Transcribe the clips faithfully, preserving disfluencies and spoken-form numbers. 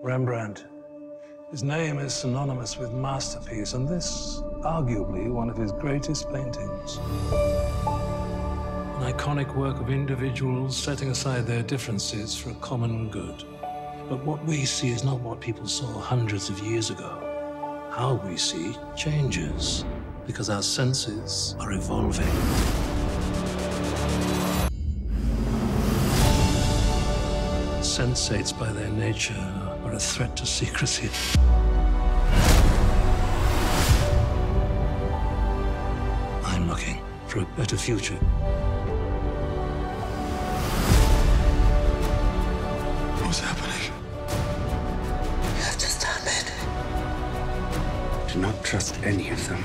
Rembrandt. His name is synonymous with masterpiece, and this, arguably, one of his greatest paintings. An iconic work of individuals setting aside their differences for a common good. But what we see is not what people saw hundreds of years ago. How we see changes, because our senses are evolving. Sensates, by their nature, are a threat to secrecy. I'm looking for a better future. What's happening? You have to stop it. Do not trust any of them.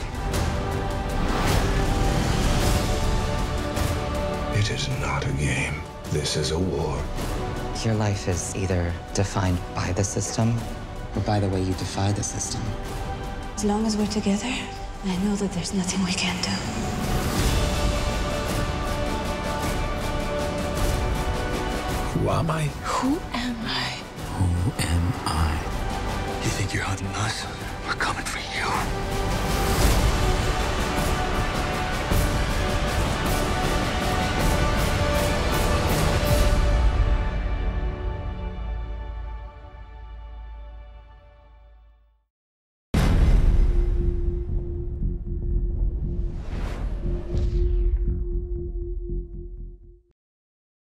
It is not a game. This is a war. Your life is either defined by the system or by the way you defy the system. As long as we're together, I know that there's nothing we can't do. Who am I? Who am I? Who am I? You think you're hunting us? We're coming for you.